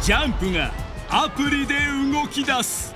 ジャンプがアプリで動き出す。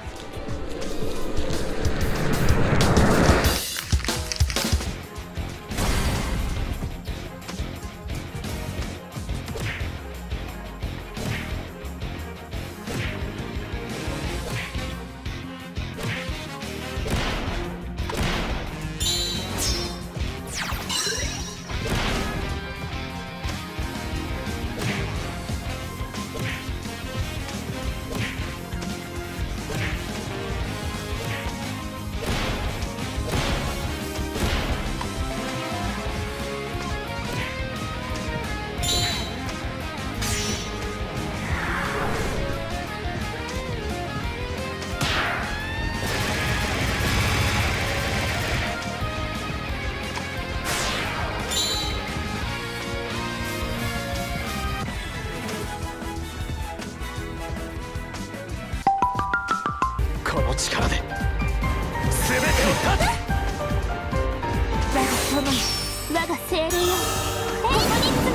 この力で全てを断つ。 我が友よ、我が精霊よ、ここに集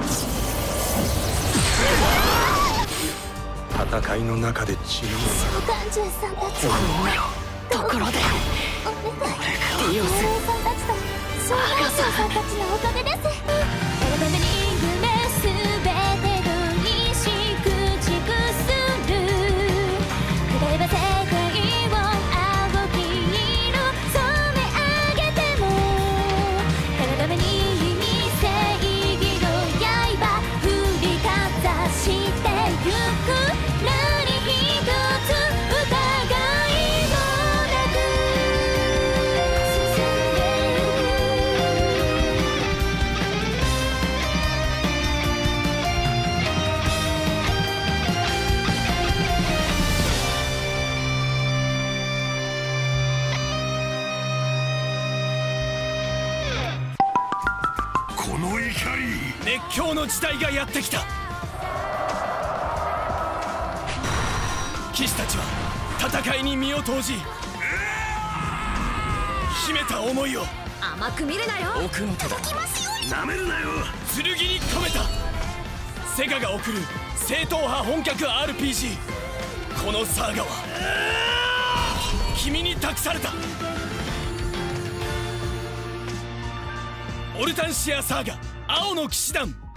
え。 戦いの中で血の召喚獣さんたち、 ところでお願い、 ディオス精霊さんたちと召喚獣さんたちのおかげです。体に夢すべて分にし駆逐する。くれば世界を青き色染め上げても、体目に正義の刃振りかざしてゆく。何一つ疑いもなく進んでこの怒り、 熱狂の時代がやってきた。騎士たちは戦いに身を投じ、秘めた思いを甘く見るなよ。 奥の手だ。 なめるなよ。 剣に込めた。セガが送る正統派本格 RPG。 このサーガは君に託された。オルタンシアサーガ青の騎士団。